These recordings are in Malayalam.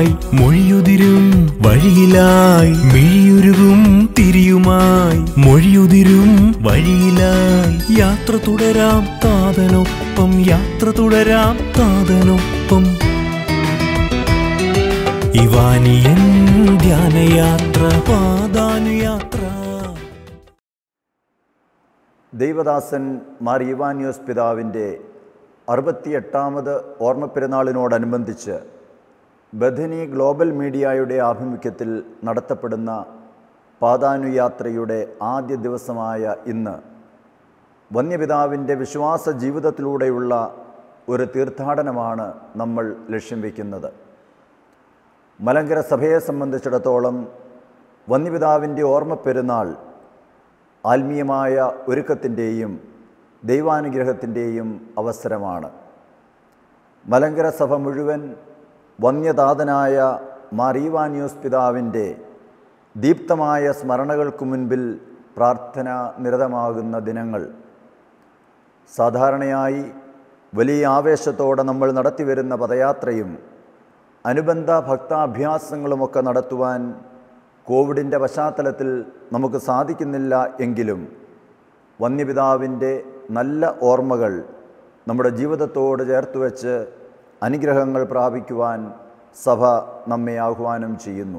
തിരിയുമായി മൊഴിയുതിരും വഴിയിലായി മിഴിയുരുകും തിരിയുമായി മൊഴിയുതിരും വഴിയിലായി യാത്ര തുടരാം താതനൊപ്പം യാത്ര തുടരാം താതനൊപ്പം ഇവാനിയൻ ധ്യാനയാത്ര പാദാനുയാത്ര. ദൈവദാസൻ മാർ ഇവാനിയോസ് പിതാവിൻ്റെ 68ാമത് ഓർമ്മപ്പെരുന്നാളിനോടനുബന്ധിച്ച് ബഥനി ഗ്ലോബൽ മീഡിയയുടെ ആഭിമുഖ്യത്തിൽ നടത്തപ്പെടുന്ന പാദാനുയാത്രയുടെ ആദ്യ ദിവസമായ ഇന്ന് വന്യപിതാവിൻ്റെ വിശ്വാസ ജീവിതത്തിലൂടെയുള്ള ഒരു തീർത്ഥാടനമാണ് നമ്മൾ ലക്ഷ്യം വയ്ക്കുന്നത്. മലങ്കര സഭയെ സംബന്ധിച്ചിടത്തോളം വന്യപിതാവിൻ്റെ ഓർമ്മപ്പെരുന്നാൾ ആത്മീയമായ ഒരുക്കത്തിൻ്റെയും ദൈവാനുഗ്രഹത്തിൻ്റെയും അവസരമാണ്. മലങ്കര സഭ മുഴുവൻ വന്യതാതനായ മാർ ഇവാനിയോസ് പിതാവിൻ്റെ ദീപ്തമായ സ്മരണകൾക്ക് മുൻപിൽ പ്രാർത്ഥന നിരതമാകുന്ന ദിനങ്ങൾ. സാധാരണയായി വലിയ ആവേശത്തോടെ നമ്മൾ നടത്തിവരുന്ന പദയാത്രയും അനുബന്ധ ഭക്താഭ്യാസങ്ങളുമൊക്കെ നടത്തുവാൻ കോവിഡിൻ്റെ പശ്ചാത്തലത്തിൽ നമുക്ക് സാധിക്കുന്നില്ല എങ്കിലും വന്യപിതാവിൻ്റെ നല്ല ഓർമ്മകൾ നമ്മുടെ ജീവിതത്തോട് ചേർത്ത് വെച്ച് അനുഗ്രഹങ്ങൾ പ്രാപിക്കുവാൻ സഭ നമ്മെ ആഹ്വാനം ചെയ്യുന്നു.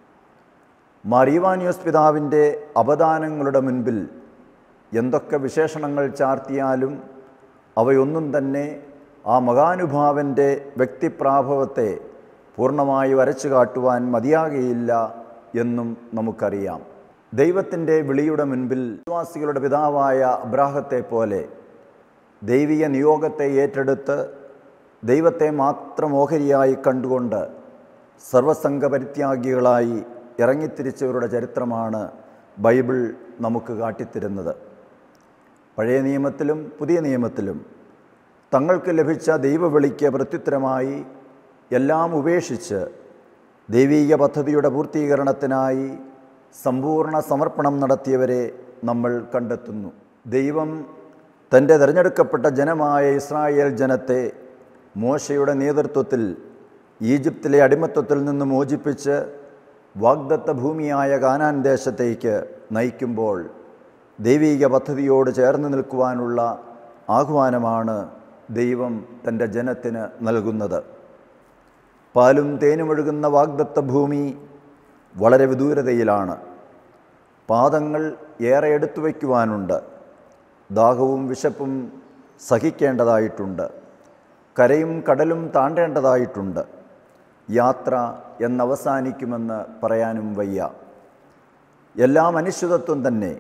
മാർ ഇവാനിയോസ് പിതാവിൻ്റെ അവദാനങ്ങളുടെ മുൻപിൽ എന്തൊക്കെ വിശേഷണങ്ങൾ ചാർത്തിയാലും അവയൊന്നും തന്നെ ആ മഹാനുഭാവൻ്റെ വ്യക്തിപ്രാഭവത്തെ പൂർണ്ണമായി വരച്ചു കാട്ടുവാൻ മതിയാകയില്ല എന്നും നമുക്കറിയാം. ദൈവത്തിൻ്റെ വിളിയുടെ മുൻപിൽ വിശ്വാസികളുടെ പിതാവായ അബ്രാഹത്തെ പോലെ ദൈവിക നിയോഗത്തെ ഏറ്റെടുത്ത് ദൈവത്തെ മാത്രം ഓഹരിയായി കണ്ടുകൊണ്ട് സർവസംഘപരിത്യാഗികളായി ഇറങ്ങിത്തിരിച്ചവരുടെ ചരിത്രമാണ് ബൈബിൾ നമുക്ക് കാട്ടിത്തരുന്നത്. പഴയ നിയമത്തിലും പുതിയ നിയമത്തിലും തങ്ങൾക്ക് ലഭിച്ച ദൈവവിളിക്ക് പ്രത്യുത്തരമായി എല്ലാം ഉപേക്ഷിച്ച് ദൈവീക പദ്ധതിയുടെ പൂർത്തീകരണത്തിനായി സമ്പൂർണ്ണ സമർപ്പണം നടത്തിയവരെ നമ്മൾ കണ്ടെത്തുന്നു. ദൈവം തൻ്റെ തിരഞ്ഞെടുക്കപ്പെട്ട ജനമായ ഇസ്രായേൽ ജനത്തെ മോശയുടെ നേതൃത്വത്തിൽ ഈജിപ്തിലെ അടിമത്വത്തിൽ നിന്ന് മോചിപ്പിച്ച് വാഗ്ദത്ത ഭൂമിയായ കാനാൻ ദേശത്തേക്ക് നയിക്കുമ്പോൾ ദൈവീക പദ്ധതിയോട് ചേർന്ന് നിൽക്കുവാനുള്ള ആഹ്വാനമാണ് ദൈവം തൻ്റെ ജനത്തിന് നൽകുന്നത്. പാലും തേനുമൊഴുകുന്ന വാഗ്ദത്ത ഭൂമി വളരെ വിദൂരതയിലാണ്. പാദങ്ങൾ ഏറെ എടുത്തു വയ്ക്കുവാനുണ്ട്. ദാഹവും വിശപ്പും സഹിക്കേണ്ടതായിട്ടുണ്ട്. കരയും കടലും താണ്ടേണ്ടതായിട്ടുണ്ട്. യാത്ര എന്നവസാനിക്കുമെന്ന് പറയാനും വയ്യ. എല്ലാ മനുഷ്യത്വം തന്നെ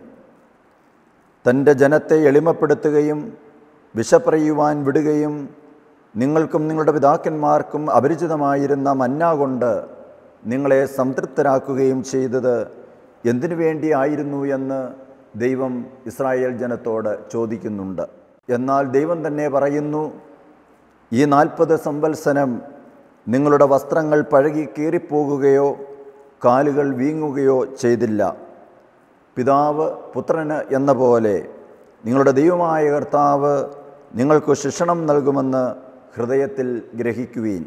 തൻ്റെ ജനത്തെ എളിമപ്പെടുത്തുകയും വിശപ്പറിയുവാൻ വിടുകയും നിങ്ങൾക്കും നിങ്ങളുടെ പിതാക്കന്മാർക്കും അപരിചിതമായിരുന്ന മന്ന കൊണ്ട് നിങ്ങളെ സംതൃപ്തരാക്കുകയും ചെയ്തത് എന്തിനു വേണ്ടിയായിരുന്നു എന്ന് ദൈവം ഇസ്രായേൽ ജനത്തോട് ചോദിക്കുന്നുണ്ട്. എന്നാൽ ദൈവം തന്നെ പറയുന്നു, ഈ 40 സംവത്സരം നിങ്ങളുടെ വസ്ത്രങ്ങൾ പഴകി കീറിപ്പോകുകയോ കാലുകൾ വീങ്ങുകയോ ചെയ്തില്ല. പിതാവ് പുത്രന് എന്ന പോലെ നിങ്ങളുടെ ദൈവമായ കർത്താവ് നിങ്ങൾക്ക് ശിക്ഷണം നൽകുമെന്ന് ഹൃദയത്തിൽ ഗ്രഹിക്കുവീൻ.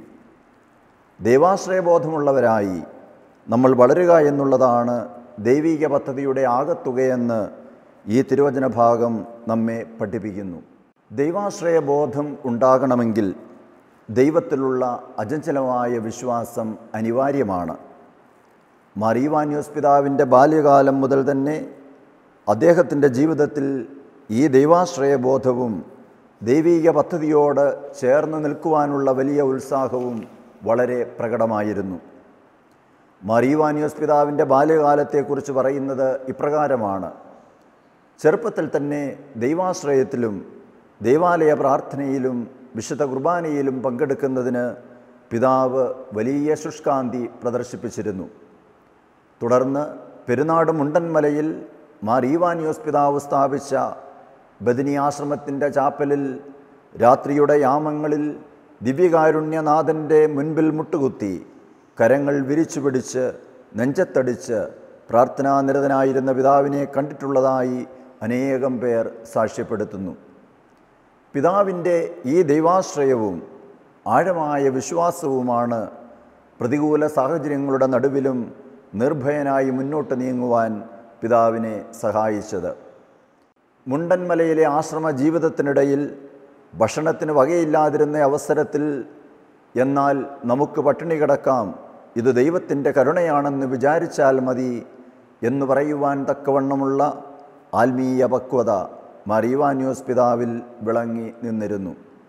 ദൈവാശ്രയബോധമുള്ളവരായി നമ്മൾ വളരുക എന്നുള്ളതാണ് ദൈവിക പദ്ധതിയുടെ ആകത്തുകയെന്ന് ഈ തിരുവചന ഭാഗം നമ്മെ പഠിപ്പിക്കുന്നു. ദൈവാശ്രയബോധം ഉണ്ടാകണമെങ്കിൽ ദൈവത്തിലുള്ള അചഞ്ചലമായ വിശ്വാസം അനിവാര്യമാണ്. മാർ ഇവാനിയോസ് പിതാവിൻ്റെ ബാല്യകാലം മുതൽ തന്നെ അദ്ദേഹത്തിൻ്റെ ജീവിതത്തിൽ ഈ ദൈവാശ്രയബോധവും ദൈവീക പദ്ധതിയോട് ചേർന്ന് നിൽക്കുവാനുള്ള വലിയ ഉത്സാഹവും വളരെ പ്രകടമായിരുന്നു. മാർ ഇവാനിയോസ് പിതാവിൻ്റെ ബാല്യകാലത്തെക്കുറിച്ച് പറയുന്നത് ഇപ്രകാരമാണ്: ചെറുപ്പത്തിൽ തന്നെ ദൈവാശ്രയത്തിലും ദൈവാലയ പ്രാർത്ഥനയിലും വിശുദ്ധ കുർബാനയിലും പങ്കെടുക്കുന്നതിന് പിതാവ് വലിയ ശുഷ്കാന്തി പ്രദർശിപ്പിച്ചിരുന്നു. തുടർന്ന് പെരുന്നാട് മുണ്ടൻമലയിൽ മാർ ഇവാനിയോസ് പിതാവ് സ്ഥാപിച്ച ബഥനി ആശ്രമത്തിൻ്റെ ചാപ്പലിൽ രാത്രിയുടെ യാമങ്ങളിൽ ദിവ്യകാരുണ്യനാഥൻ്റെ മുൻപിൽ മുട്ടുകുത്തി കരങ്ങൾ വിരിച്ചു പിടിച്ച് നെഞ്ചത്തടിച്ച് പ്രാർത്ഥനാനിരതനായിരുന്ന പിതാവിനെ കണ്ടിട്ടുള്ളതായി അനേകം പേർ സാക്ഷ്യപ്പെടുത്തുന്നു. പിതാവിൻ്റെ ഈ ദൈവാശ്രയവും ആഴമായ വിശ്വാസവുമാണ് പ്രതികൂല സാഹചര്യങ്ങളുടെ നടുവിലും നിർഭയനായി മുന്നോട്ട് നീങ്ങുവാൻ പിതാവിനെ സഹായിച്ചത്. മുണ്ടൻമലയിലെ ആശ്രമ ജീവിതത്തിനിടയിൽ ഭക്ഷണത്തിന് വകയില്ലാതിരുന്ന അവസരത്തിൽ എന്നാൽ നമുക്ക് പട്ടിണി കിടക്കാം, ഇത് ദൈവത്തിൻ്റെ കരുണയാണെന്ന് വിചാരിച്ചാൽ മതി എന്ന് പറയുവാൻ തക്കവണ്ണമുള്ള ആത്മീയ പക്വത മാർ ഈവാനിയോസ് പിതാവിൽ വിളങ്ങി നിന്നിരുന്നു.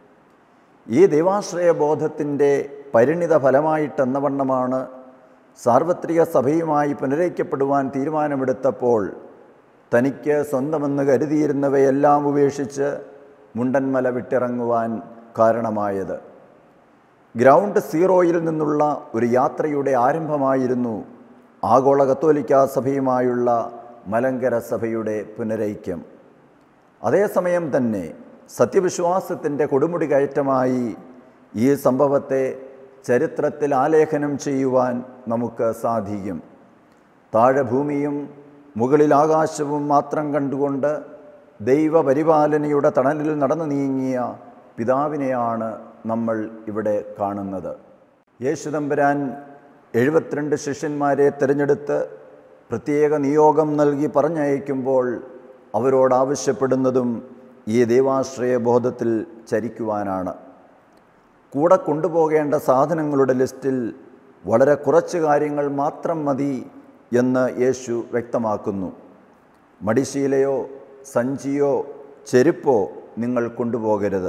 ഈ ദൈവാശ്രയ ബോധത്തിൻ്റെ പരിണിത ഫലമായിട്ടെന്ന വണ്ണമാണ് സാർവത്രിക സഭയുമായി പുനരൈക്യപ്പെടുവാൻ തീരുമാനമെടുത്തപ്പോൾ തനിക്ക് സ്വന്തമെന്ന് കരുതിയിരുന്നവയെല്ലാം ഉപേക്ഷിച്ച് മുണ്ടൻമല വിട്ടിറങ്ങുവാൻ കാരണമായത്. ഗ്രൗണ്ട് സീറോയിൽ നിന്നുള്ള ഒരു യാത്രയുടെ ആരംഭമായിരുന്നു ആഗോള കത്തോലിക്കാ സഭയുമായുള്ള മലങ്കര സഭയുടെ പുനരൈക്യം. അതേസമയം തന്നെ സത്യവിശ്വാസത്തിൻ്റെ കൊടുമുടി കയറ്റമായി ഈ സംഭവത്തെ ചരിത്രത്തിൽ ആലേഖനം ചെയ്യുവാൻ നമുക്ക് സാധിക്കും. താഴെ ഭൂമിയും മുകളിൽ ആകാശവും മാത്രം കണ്ടുകൊണ്ട് ദൈവപരിപാലനയുടെ തണലിൽ നടന്നു നീങ്ങിയ പിതാവിനെയാണ് നമ്മൾ ഇവിടെ കാണുന്നത്. യേശുതമ്പുരാൻ 72 ശിഷ്യന്മാരെ തിരഞ്ഞെടുത്ത് പ്രത്യേക നിയോഗം നൽകി പറഞ്ഞയക്കുമ്പോൾ അവരോടാവശ്യപ്പെടുന്നതും ഈ ദൈവാശ്രയ ബോധത്തിൽ ചരിക്കുവാനാണ്. കൂടെ കൊണ്ടുപോകേണ്ട സാധനങ്ങളുടെ ലിസ്റ്റിൽ വളരെ കുറച്ച് കാര്യങ്ങൾ മാത്രം മതി എന്ന് യേശു വ്യക്തമാക്കുന്നു. മടിശീലയോ സഞ്ചിയോ ചെരുപ്പോ നിങ്ങൾ കൊണ്ടുപോകരുത്.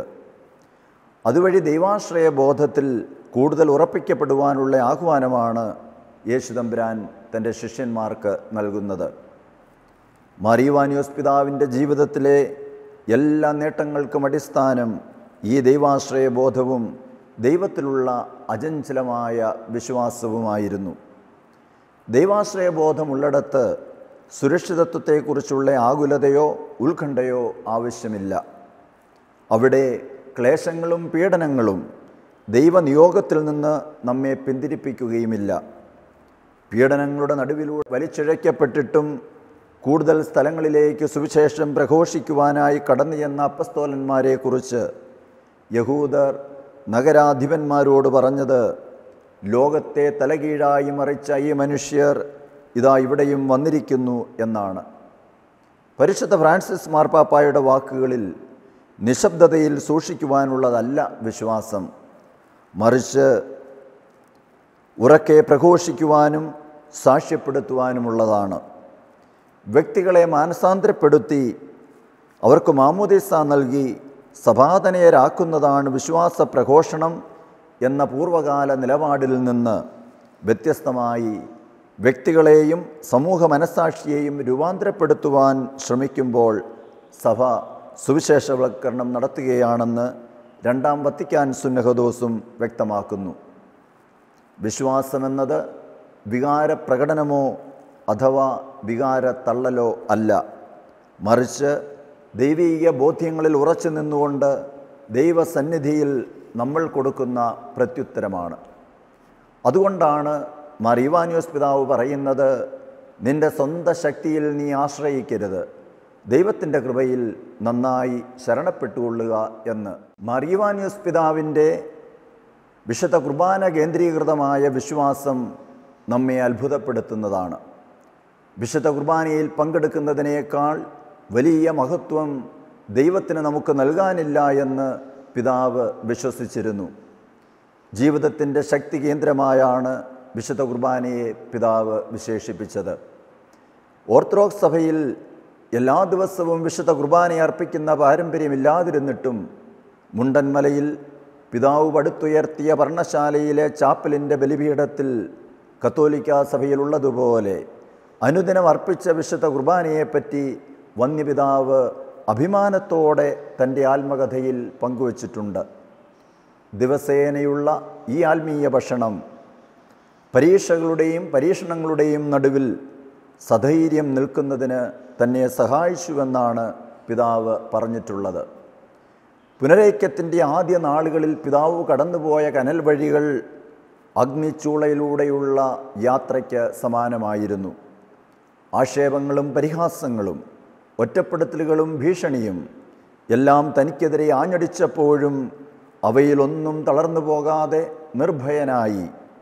അതുവഴി ദൈവാശ്രയ ബോധത്തിൽ കൂടുതൽ ഉറപ്പിക്കപ്പെടുവാനുള്ള ആഹ്വാനമാണ് യേശുതമ്പുരാൻ തൻ്റെ ശിഷ്യന്മാർക്ക് നൽകുന്നത്. മാർ ഈവാനിയോസ് പിതാവിൻ്റെ ജീവിതത്തിലെ എല്ലാ നേട്ടങ്ങൾക്കും അടിസ്ഥാനം ഈ ദൈവാശ്രയ ബോധവും ദൈവത്തിലുള്ള അചഞ്ചലമായ വിശ്വാസവുമായിരുന്നു. ദൈവാശ്രയ ബോധമുള്ളിടത്ത് സുരക്ഷിതത്വത്തെക്കുറിച്ചുള്ള ആകുലതയോ ഉത്കണ്ഠയോ ആവശ്യമില്ല. അവിടെ ക്ലേശങ്ങളും പീഡനങ്ങളും ദൈവനിയോഗത്തിൽ നിന്ന് നമ്മെ പിന്തിരിപ്പിക്കുകയുമില്ല. പീഡനങ്ങളുടെ നടുവിലൂടെ വലിച്ചിഴയ്ക്കപ്പെട്ടിട്ടും കൂടുതൽ സ്ഥലങ്ങളിലേക്ക് സുവിശേഷം പ്രഘോഷിക്കുവാനായി കടന്നു ചെന്ന അപ്പസ്തോലന്മാരെക്കുറിച്ച് യഹൂദർ നഗരാധിപന്മാരോട് പറഞ്ഞത്, ലോകത്തെ തലകീഴായി മറിച്ച ഈ മനുഷ്യർ ഇതാ ഇവിടെയും വന്നിരിക്കുന്നു എന്നാണ്. പരിശുദ്ധ ഫ്രാൻസിസ് മാർപ്പാപ്പായുടെ വാക്കുകളിൽ നിശബ്ദതയിൽ സൂക്ഷിക്കുവാനുള്ളതല്ല വിശ്വാസം, മറിച്ച് ഉറക്കെ പ്രഘോഷിക്കുവാനും സാക്ഷ്യപ്പെടുത്തുവാനുമുള്ളതാണ്. വ്യക്തികളെ മാനസാന്തരപ്പെടുത്തി അവർക്ക് മാമോദീസ നൽകി സഭാതനയരാക്കുന്നതാണ് വിശ്വാസ പ്രഘോഷണം എന്ന പൂർവകാല നിലപാടിൽ നിന്ന് വ്യത്യസ്തമായി വ്യക്തികളെയും സമൂഹ മനസ്സാക്ഷിയെയും രൂപാന്തരപ്പെടുത്തുവാൻ ശ്രമിക്കുമ്പോൾ സഭ സുവിശേഷവൽക്കരണം നടത്തുകയാണെന്ന് രണ്ടാം വത്തിക്കാൻ സുന്നഹദോസും വ്യക്തമാക്കുന്നു. വിശ്വാസമെന്നത് വികാരപ്രകടനമോ അഥവാ വികാരത്തള്ളലോ അല്ല, മറിച്ച് ദൈവീക ബോധ്യങ്ങളിൽ ഉറച്ചു നിന്നുകൊണ്ട് ദൈവസന്നിധിയിൽ നമ്മൾ കൊടുക്കുന്ന പ്രത്യുത്തരമാണ്. അതുകൊണ്ടാണ് മാർ ഈവാനിയോസ് പിതാവ് പറയുന്നത്, നിൻ്റെ സ്വന്തം ശക്തിയിൽ നീ ആശ്രയിക്കരുത്, ദൈവത്തിൻ്റെ കൃപയിൽ നന്നായി ശരണപ്പെട്ടുകൊള്ളുക എന്ന്. മാർ ഈവാനിയോസ് പിതാവിൻ്റെ വിശുദ്ധ കുർബാന കേന്ദ്രീകൃതമായ വിശ്വാസം നമ്മെ അത്ഭുതപ്പെടുത്തുന്നതാണ്. വിശുദ്ധ കുർബാനയിൽ പങ്കെടുക്കുന്നതിനേക്കാൾ വലിയ മഹത്വം ദൈവത്തിന് നമുക്ക് നൽകാനില്ല എന്ന് പിതാവ് വിശ്വസിച്ചിരുന്നു. ജീവിതത്തിൻ്റെ ശക്തി കേന്ദ്രമായാണ് വിശുദ്ധ കുർബാനയെ പിതാവ് വിശേഷിപ്പിച്ചത്. ഓർത്തഡോക്സ് സഭയിൽ എല്ലാ ദിവസവും വിശുദ്ധ കുർബാനയെ അർപ്പിക്കുന്ന പാരമ്പര്യമില്ലാതിരുന്നിട്ടും മുണ്ടൻമലയിൽ പിതാവ് പടുത്തുയർത്തിയ പർണശാലയിലെ ചാപ്പലിൻ്റെ ബലിപീഠത്തിൽ കത്തോലിക്കാ സഭയിലുള്ളതുപോലെ അനുദിനം അർപ്പിച്ച വിശുദ്ധ കുർബാനയെപ്പറ്റി വന്യപിതാവ് അഭിമാനത്തോടെ തൻ്റെ ആത്മകഥയിൽ പങ്കുവച്ചിട്ടുണ്ട്. ദിവസേനയുള്ള ഈ ആത്മീയ ഭക്ഷണം പരീക്ഷകളുടെയും പരീക്ഷണങ്ങളുടെയും നടുവിൽ സധൈര്യം നിൽക്കുന്നതിന് തന്നെ സഹായിച്ചുവെന്നാണ് പിതാവ് പറഞ്ഞിട്ടുള്ളത്. പുനരൈക്യത്തിൻ്റെ ആദ്യ നാളുകളിൽ പിതാവ് കടന്നുപോയ കനൽ വഴികൾ അഗ്നിച്ചൂളയിലൂടെയുള്ള യാത്രയ്ക്ക് സമാനമായിരുന്നു. ആക്ഷേപങ്ങളും പരിഹാസങ്ങളും ഒറ്റപ്പെടുത്തലുകളും ഭീഷണിയും എല്ലാം തനിക്കെതിരെ ആഞ്ഞടിച്ചപ്പോഴും അവയിലൊന്നും തളർന്നു പോകാതെ നിർഭയനായി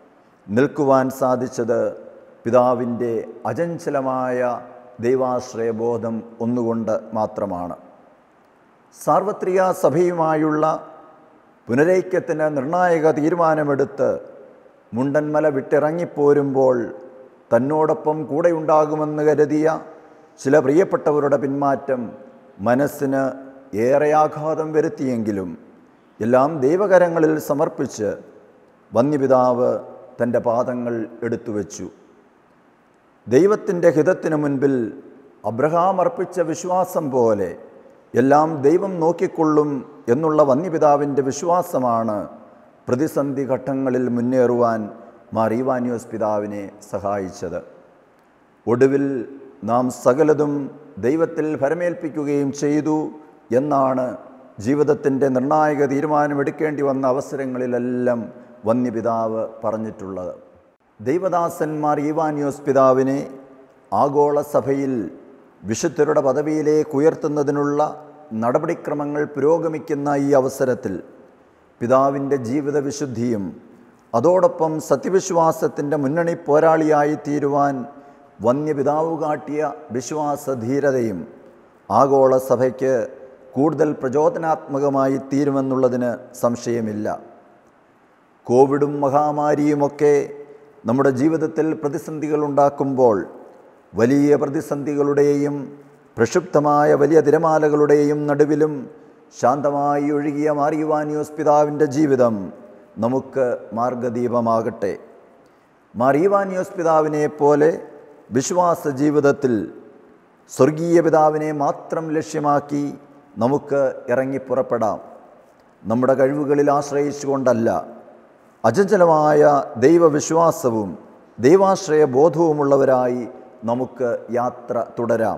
നിൽക്കുവാൻ സാധിച്ചത് പിതാവിൻ്റെ അചഞ്ചലമായ ദൈവാശ്രയബോധം ഒന്നുകൊണ്ട് മാത്രമാണ്. സാർവത്രിക സഭയുമായുള്ള പുനരൈക്യത്തിന് നിർണായക തീരുമാനമെടുത്ത് മുണ്ടന്മല വിട്ടിറങ്ങിപ്പോരുമ്പോൾ തന്നോടൊപ്പം കൂടെയുണ്ടാകുമെന്ന് കരുതിയ ചില പ്രിയപ്പെട്ടവരുടെ പിന്മാറ്റം മനസ്സിന് ഏറെ ആഘാതം വരുത്തിയെങ്കിലും എല്ലാം ദൈവകരങ്ങളിൽ സമർപ്പിച്ച് വന്യപിതാവ് തൻ്റെ പാദങ്ങൾ എടുത്തുവെച്ചു. ദൈവത്തിൻ്റെ ഹിതത്തിനു മുൻപിൽ അബ്രഹാം അർപ്പിച്ച വിശ്വാസം പോലെ എല്ലാം ദൈവം നോക്കിക്കൊള്ളും എന്നുള്ള വന്യപിതാവിൻ്റെ വിശ്വാസമാണ് പ്രതിസന്ധി ഘട്ടങ്ങളിൽ മുന്നേറുവാൻ മാർ ഈവാനിയോസ് പിതാവിനെ സഹായിച്ചത്. ഒടുവിൽ നാം സകലതും ദൈവത്തിൽ ഫലമേൽപ്പിക്കുകയും ചെയ്തു എന്നാണ് ജീവിതത്തിൻ്റെ നിർണായക തീരുമാനമെടുക്കേണ്ടി വന്ന അവസരങ്ങളിലെല്ലാം വന്യപിതാവ് പറഞ്ഞിട്ടുള്ളത്. ദൈവദാസന്മാർ ഈവാനിയോസ് പിതാവിനെ ആഗോള സഭയിൽ വിശുദ്ധരുടെ പദവിയിലേക്ക് ഉയർത്തുന്നതിനുള്ള നടപടിക്രമങ്ങൾ പുരോഗമിക്കുന്ന ഈ അവസരത്തിൽ പിതാവിൻ്റെ ജീവിത വിശുദ്ധിയും അതോടൊപ്പം സത്യവിശ്വാസത്തിൻ്റെ മുന്നണി പോരാളിയായി തീരുവാൻ വന്യപിതാവ് കാട്ടിയ വിശ്വാസധീരതയും ആഗോള സഭയ്ക്ക് കൂടുതൽ പ്രചോദനാത്മകമായി തീരുമെന്നുള്ളതിന് സംശയമില്ല. കോവിഡും മഹാമാരിയുമൊക്കെ നമ്മുടെ ജീവിതത്തിൽ പ്രതിസന്ധികൾ ഉണ്ടാക്കുമ്പോൾ വലിയ പ്രതിസന്ധികളുടെയും പ്രക്ഷുബ്ധമായ വലിയ തിരമാലകളുടെയും നടുവിലും ശാന്തമായി ഒഴുകിയ മാർ ഈവാനിയോസ് പിതാവിൻ്റെ ജീവിതം നമുക്ക് മാർഗദീപമാകട്ടെ. മാർ ഈവാനിയോസ് പിതാവിനെ പോലെ വിശ്വാസ ജീവിതത്തിൽ സ്വർഗീയ പിതാവിനെ മാത്രം ലക്ഷ്യമാക്കി നമുക്ക് ഇറങ്ങിപ്പുറപ്പെടാം. നമ്മുടെ കഴിവുകളിൽ ആശ്രയിച്ചുകൊണ്ടല്ല, അചഞ്ചലമായ ദൈവവിശ്വാസവും ദൈവാശ്രയബോധവുമുള്ളവരായി നമുക്ക് യാത്ര തുടരാം.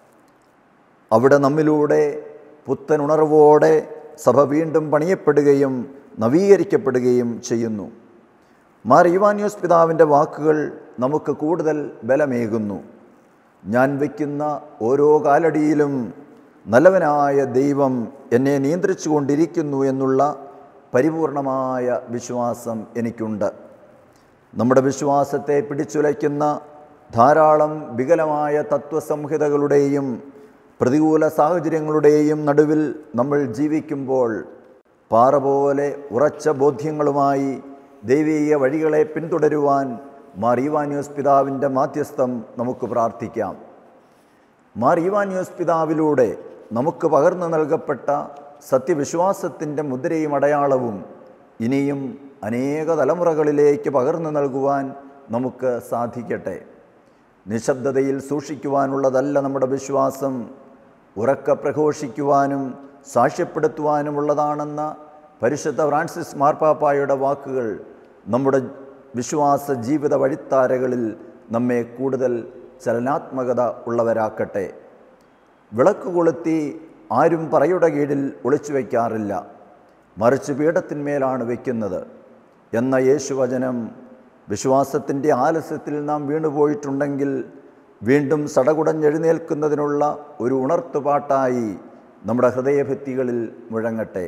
അവിടെ നമ്മിലൂടെ പുത്തനുണർവോടെ സഭ വീണ്ടും പണിയപ്പെടുകയും നവീകരിക്കപ്പെടുകയും ചെയ്യുന്നു. മാർ ഈവാനിയോസ് പിതാവിൻ്റെ വാക്കുകൾ നമുക്ക് കൂടുതൽ ബലമേകുന്നു. ഞാൻ വയ്ക്കുന്ന ഓരോ കാലടിയിലും നല്ലവനായ ദൈവം എന്നെ നിയന്ത്രിച്ചു കൊണ്ടിരിക്കുന്നു എന്നുള്ള പരിപൂർണമായ വിശ്വാസം എനിക്കുണ്ട്. നമ്മുടെ വിശ്വാസത്തെ പിടിച്ചുലയ്ക്കുന്ന ധാരാളം വികലമായ തത്വസംഹിതകളുടെയും പ്രതികൂല സാഹചര്യങ്ങളുടെയും നടുവിൽ നമ്മൾ ജീവിക്കുമ്പോൾ പാറ പോലെ ഉറച്ച ബോധ്യങ്ങളുമായി ദൈവീയ വഴികളെ പിന്തുടരുവാൻ മാർ ഈവാനിയോസ് പിതാവിൻ്റെ മാധ്യസ്ഥം നമുക്ക് പ്രാർത്ഥിക്കാം. മാർ ഈവാനിയോസ് പിതാവിലൂടെ നമുക്ക് പകർന്നു നൽകപ്പെട്ട സത്യവിശ്വാസത്തിൻ്റെ മുദ്രയും അടയാളവും ഇനിയും അനേക തലമുറകളിലേക്ക് പകർന്നു നൽകുവാൻ നമുക്ക് സാധിക്കട്ടെ. നിശബ്ദതയിൽ സൂക്ഷിക്കുവാനുള്ളതല്ല നമ്മുടെ വിശ്വാസം, ഉറക്കെ പ്രഘോഷിക്കുവാനും സാക്ഷ്യപ്പെടുത്തുവാനുമുള്ളതാണെന്ന പരിശുദ്ധ ഫ്രാൻസിസ് മാർപ്പാപ്പായുടെ വാക്കുകൾ നമ്മുടെ വിശ്വാസ ജീവിത വഴിത്താരകളിൽ നമ്മെ കൂടുതൽ ചലനാത്മകത ഉള്ളവരാക്കട്ടെ. വിളക്ക് കൊളുത്തി ആരും പറയുടെ കീഴിൽ ഒളിച്ചു വയ്ക്കാറില്ല, മറിച്ച് പീഠത്തിന്മേലാണ് വയ്ക്കുന്നത് എന്ന യേശുവചനം വിശ്വാസത്തിൻ്റെ ആലസ്യത്തിൽ നാം വീണുപോയിട്ടുണ്ടെങ്കിൽ വീണ്ടും സടകുടഞ്ഞെഴുന്നേൽക്കുന്നതിനുള്ള ഒരു ഉണർത്തുപാട്ടായി നമ്മുടെ ഹൃദയഭിത്തികളിൽ മുഴങ്ങട്ടെ.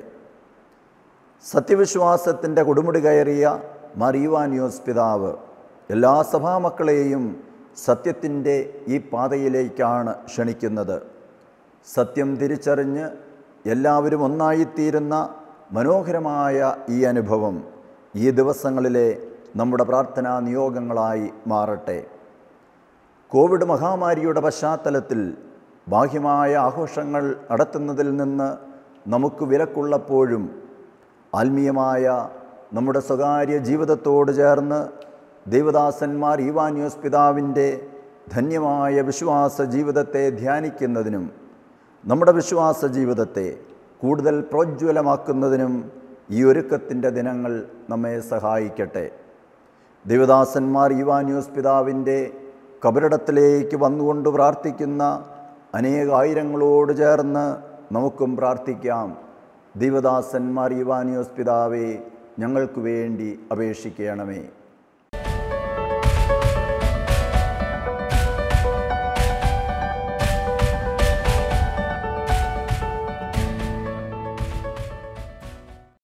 സത്യവിശ്വാസത്തിൻ്റെ കൊടുമുടി കയറിയ മാർ ഈവാനിയോസ് പിതാവ് എല്ലാ സഭാമക്കളെയും സത്യത്തിൻ്റെ ഈ പാതയിലേക്കാണ് ക്ഷണിക്കുന്നത്. സത്യം തിരിച്ചറിഞ്ഞ് എല്ലാവരും ഒന്നായിത്തീരുന്ന മനോഹരമായ ഈ അനുഭവം ഈ ദിവസങ്ങളിലെ നമ്മുടെ പ്രാർത്ഥനാ നിയോഗങ്ങളായി മാറട്ടെ. കോവിഡ് മഹാമാരിയുടെ പശ്ചാത്തലത്തിൽ ബാഹ്യമായ ആഘോഷങ്ങൾ നടത്തുന്നതിൽ നിന്ന് നമുക്ക് വിലക്കുള്ളപ്പോഴും ആത്മീയമായ നമ്മുടെ സ്വകാര്യ ജീവിതത്തോട് ചേർന്ന് ദൈവദാസന്മാർ ഈവാനിയോസ് പിതാവിൻ്റെ ധന്യമായ വിശ്വാസ ജീവിതത്തെ ധ്യാനിക്കുന്നതിനും നമ്മുടെ വിശ്വാസ ജീവിതത്തെ കൂടുതൽ പ്രോജ്വലമാക്കുന്നതിനും ഈ ഒരുക്കത്തിൻ്റെ ദിനങ്ങൾ നമ്മെ സഹായിക്കട്ടെ. ദൈവദാസന്മാർ ഈവാനിയോസ് പിതാവിൻ്റെ കബറിടത്തിലേക്ക് വന്നുകൊണ്ട് പ്രാർത്ഥിക്കുന്ന അനേകായിരങ്ങളോട് ചേർന്ന് നമുക്കും പ്രാർത്ഥിക്കാം. ദൈവദാസന്മാർ ഈവാനിയോസ് പിതാവേ, ഞങ്ങൾക്ക് വേണ്ടി അപേക്ഷിക്കണമേ.